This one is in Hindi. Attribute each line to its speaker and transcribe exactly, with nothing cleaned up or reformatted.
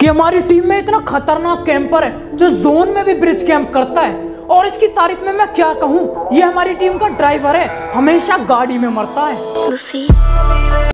Speaker 1: कि हमारी टीम में इतना खतरनाक कैंपर है जो जोन में भी ब्रिज कैंप करता है। और इसकी तारीफ में मैं क्या कहूँ, ये हमारी टीम का ड्राइवर है, हमेशा गाड़ी में मरता है।